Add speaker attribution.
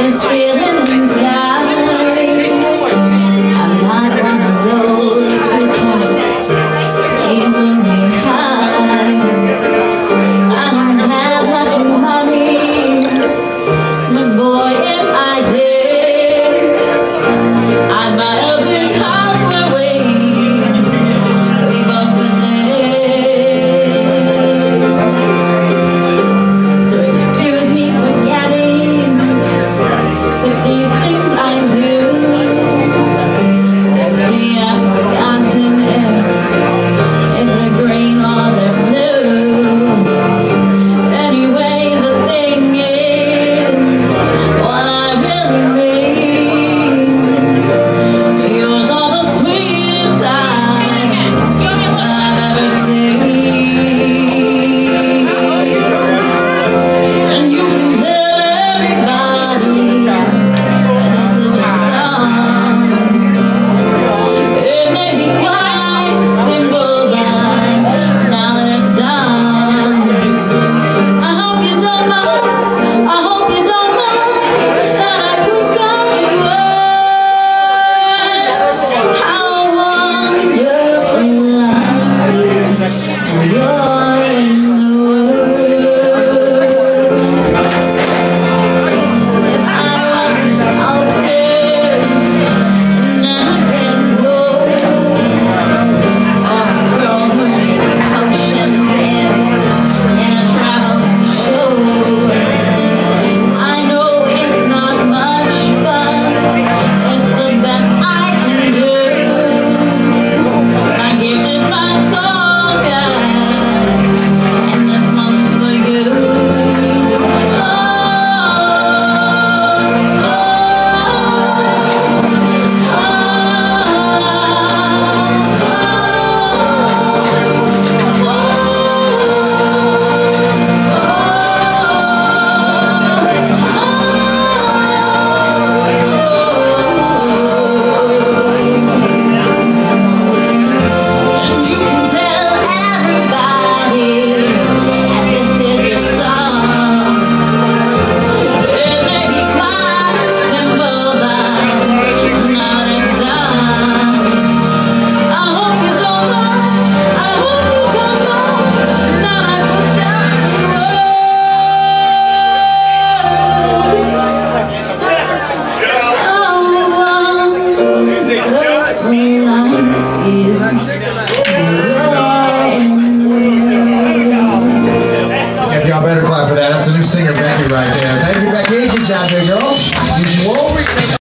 Speaker 1: this feeling inside. I'm not one of those who can't easily hide. I don't have much money, but boy, if I did, I'd buy a big house where we both could live. So excuse me for getting with these things I do. You see, I've forgotten if they're green or they're blue. Anyway, the thing is, what I really mean, yours are the sweetest eyes I've ever seen. And you can tell everybody this is your song. It may be quite simple, but now that it's done, I hope you don't know, I hope you don't know that I could call you words. How wonderful life you're in the world. If I was a sculptor and I didn't know, or a girl who makes potions in a traveling show, I know it's not much, but it's the best I can do. My gift is my song, and this one's for you. And you can tell everybody that this is your song. It may be quite simple, but now that it's done, I hope you don't know, I hope you don't know, now I put down the
Speaker 2: Y'all better clap for that. That's a new singer, Becky, right there. Thank you, Becky. Good job there, girl. As usual.